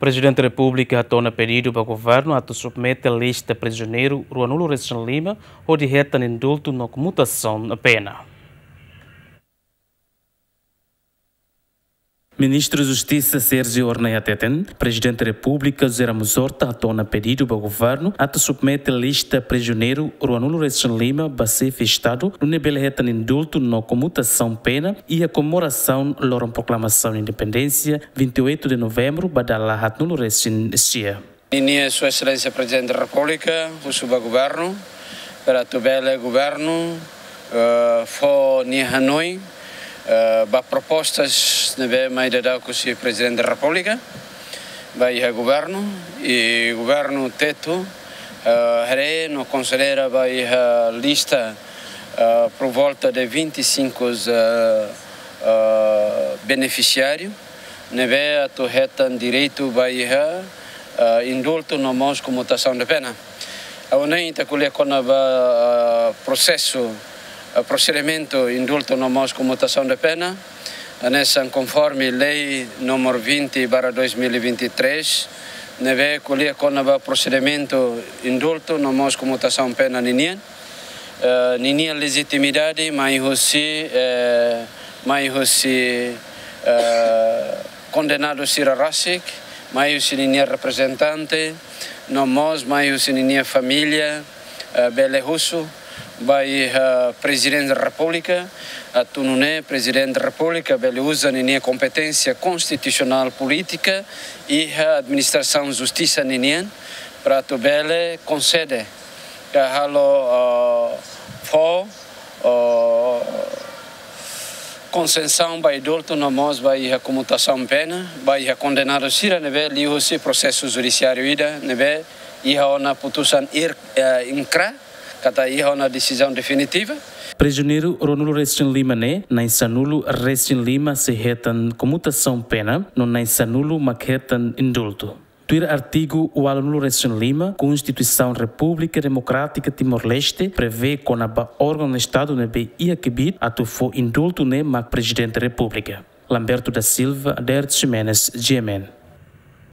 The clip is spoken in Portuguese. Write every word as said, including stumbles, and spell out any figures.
Presidente da República atona pedido para o governo a submeter a lista de prisioneiro Ruanulo Resten Lima ou de reta indulto na comutação da pena. Ministro da Justiça Sérgio Orneia Teten, Presidente da República José Ramos Horta atona pedido para o governo a submeter a lista de prisioneiro Ruanulo Resten Lima para ser festado no nível reta indulto na comutação pena e a comemoração da proclamação de independência vinte e oito de novembro para dar Ruanulo Resten Chia. Minha Sua Excelência Presidente da República, o suba governo, para o belo governo, uh, for ni Hanoi, uh, ba propostas nebe mai da com o Presidente da República, vai a governo e governo teto, uh, here no considera vai a lista uh, por volta de vinte e cinco uh, uh, beneficiários, nebe a tu retan direito vai a Uh, indulto na mãos comutação de pena. A Unem está com o processo, uh, procedimento indulto na mãos comutação de pena, nessa conforme lei número vinte barra dois mil e vinte e três, neve com o procedimento indulto na mãos comutação de pena ninguém, uh, ninguém legitimidade, mas você, uh, mas você uh, condenado Sira Rasik, mais o sininha representante, nós mais o sininha família, uh, Bele Russo, vai uh, Presidente da República, a Tunune, Presidente da República, Bele usa a competência constitucional política e a administração de justiça ninguém, para tu Bele concede que halo for concessão vai dolto na mãos vai a comutação pena vai a condenado sira neve liu se processo judiciário ida neve iha ona putusan ir incra kata iha ona decisão definitiva. Prisioneiro Ruanulo Resten Lima ne na insanulo Resten Lima se retan comutação pena no na insanulo maquetan indulto. Tuir artigo o Ruanulo Resten Lima, Constituição República Democrática Timor-Leste, prevê que o órgão do Estado nebe ia quebir a tu for indulto ne mac Presidente da República. Lamberto da Silva, Aderto Ximenes, G M N.